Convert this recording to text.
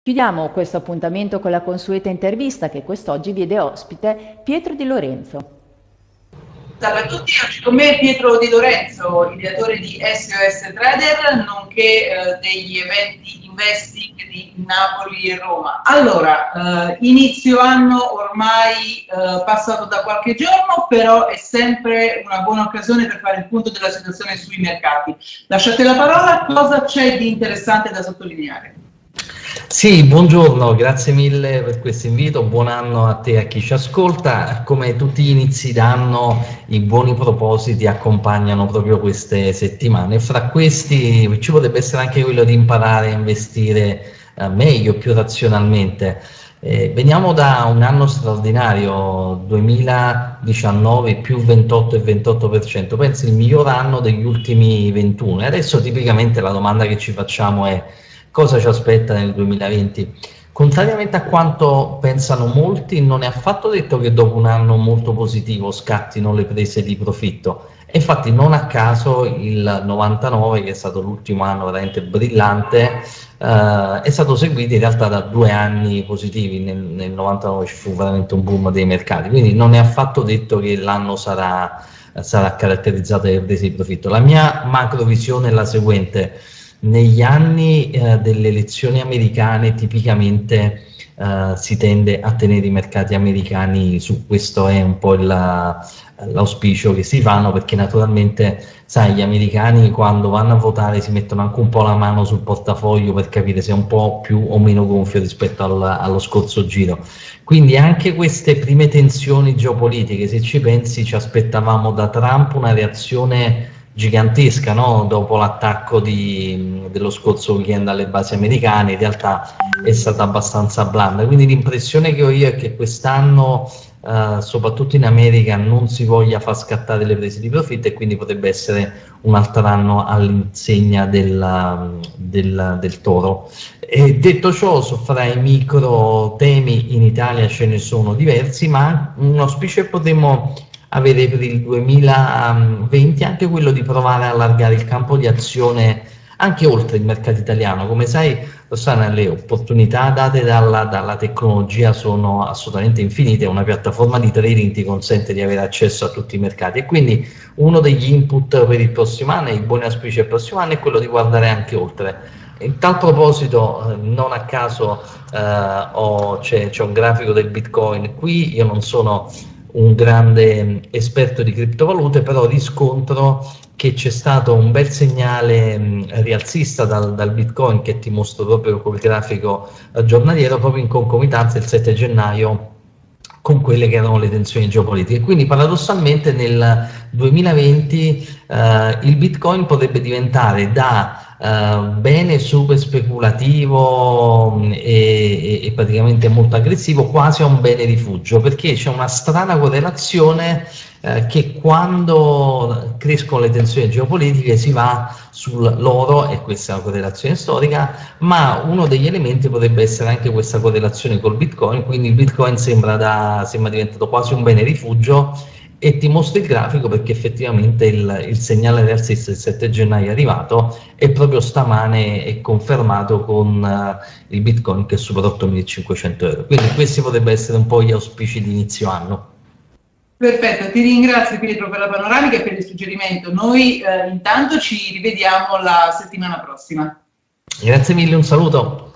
Chiudiamo questo appuntamento con la consueta intervista che quest'oggi vede ospite Pietro Di Lorenzo. Salve a tutti, oggi con me Pietro Di Lorenzo, ideatore di SOS Trader, nonché degli eventi investing di Napoli e Roma. Allora, inizio anno ormai passato da qualche giorno, però è sempre una buona occasione per fare il punto della situazione sui mercati. Lasciate la parola, cosa c'è di interessante da sottolineare? Sì, buongiorno, grazie mille per questo invito, buon anno a te e a chi ci ascolta. Come tutti gli inizi d'anno, i buoni propositi accompagnano proprio queste settimane. Fra questi ci potrebbe essere anche quello di imparare a investire meglio, più razionalmente. Veniamo da un anno straordinario, 2019 più 28,28%, penso il miglior anno degli ultimi 21. E adesso tipicamente la domanda che ci facciamo è: cosa ci aspetta nel 2020? Contrariamente a quanto pensano molti, non è affatto detto che dopo un anno molto positivo scattino le prese di profitto. E infatti non a caso il 99, che è stato l'ultimo anno veramente brillante, è stato seguito in realtà da 2 anni positivi. Nel 99 ci fu veramente un boom dei mercati, quindi non è affatto detto che l'anno sarà caratterizzato dalle prese di profitto. La mia macrovisione è la seguente: negli anni delle elezioni americane tipicamente si tende a tenere i mercati americani su, questo è un po' l'auspicio che si fanno, perché naturalmente, sai, gli americani quando vanno a votare si mettono anche un po' la mano sul portafoglio per capire se è un po' più o meno gonfio rispetto allo scorso giro. Quindi anche queste prime tensioni geopolitiche, se ci pensi, ci aspettavamo da Trump una reazione gigantesca, no? Dopo l'attacco dello scorso weekend alle basi americane, in realtà è stata abbastanza blanda, quindi l'impressione che ho io è che quest'anno soprattutto in America non si voglia far scattare le prese di profitto, e quindi potrebbe essere un altro anno all'insegna del toro. E detto ciò, fra i micro temi in Italia ce ne sono diversi, ma un auspicio che potremmo avere per il 2020 anche quello di provare a allargare il campo di azione anche oltre il mercato italiano. Come sai, Rossana, le opportunità date dalla tecnologia sono assolutamente infinite. Una piattaforma di trading ti consente di avere accesso a tutti i mercati, e quindi uno degli input per il prossimo anno, i buoni auspici del prossimo anno, è quello di guardare anche oltre. In tal proposito, non a caso c'è un grafico del Bitcoin qui. Io non sono un grande esperto di criptovalute, però riscontro che c'è stato un bel segnale rialzista dal Bitcoin, che ti mostro proprio col grafico giornaliero, proprio in concomitanza il 7 gennaio con quelle che erano le tensioni geopolitiche. Quindi paradossalmente nel 2020 il Bitcoin potrebbe diventare da bene super speculativo e praticamente molto aggressivo quasi a un bene rifugio, perché c'è una strana correlazione che quando crescono le tensioni geopolitiche si va sull'oro, e questa è una correlazione storica, ma uno degli elementi potrebbe essere anche questa correlazione col Bitcoin. Quindi il Bitcoin sembra diventato quasi un bene rifugio, e ti mostro il grafico perché effettivamente il segnale rialzista del 7 gennaio è arrivato, e proprio stamane è confermato con il Bitcoin che supera 8.500 euro. Quindi questi potrebbero essere un po' gli auspici di inizio anno. Perfetto, ti ringrazio Pietro per la panoramica e per il suggerimento. Noi intanto ci rivediamo la settimana prossima. Grazie mille, un saluto.